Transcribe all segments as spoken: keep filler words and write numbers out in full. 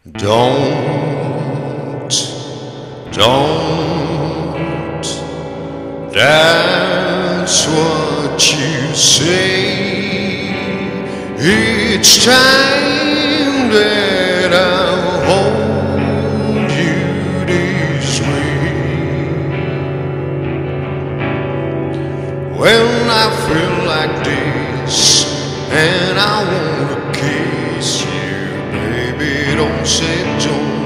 Don't, don't, that's what you say. Each time that I hold you this way, when I feel like this and I wanna kiss you, baby, don't say don't.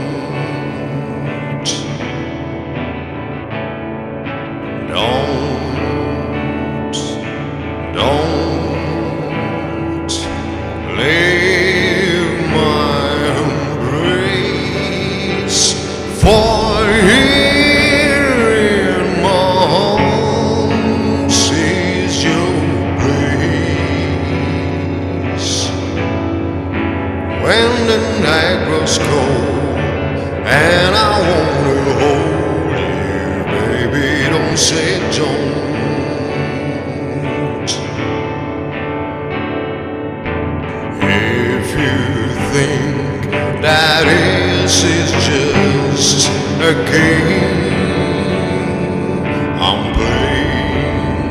Don't, don't leave my embrace, for here in my arms is your place. When the night grows cold and I wanna hold you, baby, don't say don't. If you think that this is just a game I'm playing,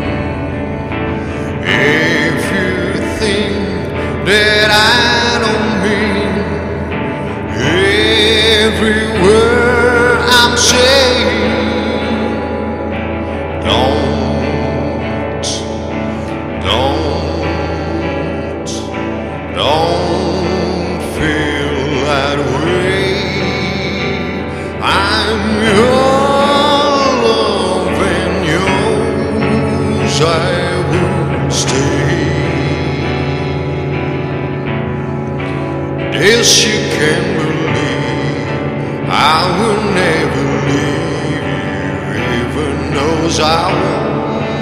if you think that I don't mean every word I'm saying, don't, don't, don't feel that way. I'm your love and yours I will stay. This you can believe, I will never leave you, even knows I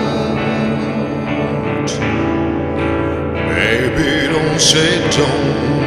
won't. Baby, don't say don't.